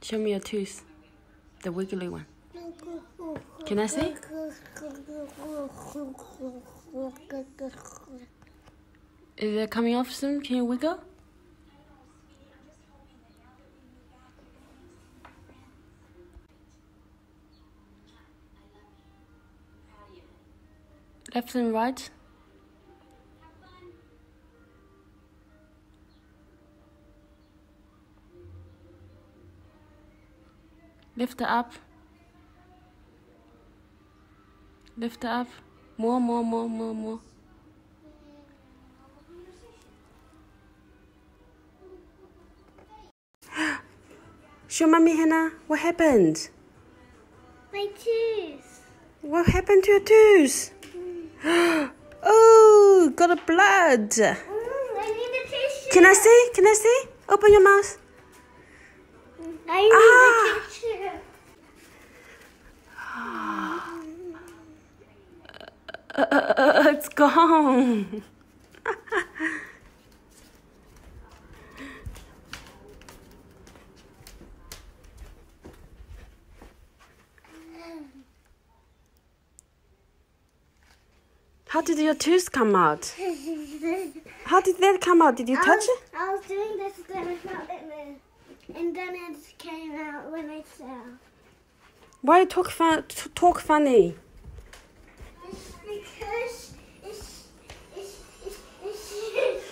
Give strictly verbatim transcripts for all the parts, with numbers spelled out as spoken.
Show me your tooth. The wiggly one. Can I see? Is it coming off soon? Can you wiggle? Left and right. Lift it up. Lift it up. More, more, more, more, more. Show Mommy, Hannah. What happened? My tooth. What happened to your tooth? Mm. Oh, got a blood. Mm, I need a tissue. Can I see? Can I see? Open your mouth. I need Ah. a tissue. Uh, uh, uh, it's gone. How did your tooth come out? How did that come out? Did you touch I was, it? I was doing this, then I felt it move. And then it came out when I fell. Why you talk, fun talk funny? It's because it's, it's, it's, it's,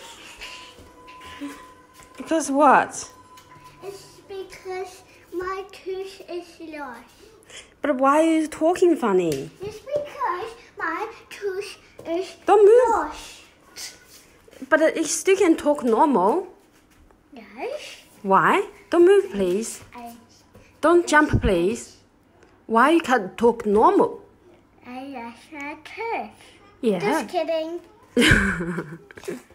Because what? it's because my tooth is lost. But why are you talking funny? It's because my tooth is Don't move. lost. But you still can talk normal. Yes. Why? Don't move, please. I, Don't jump, please. Why you can't talk normal? I lost my tooth. Yeah. Just kidding.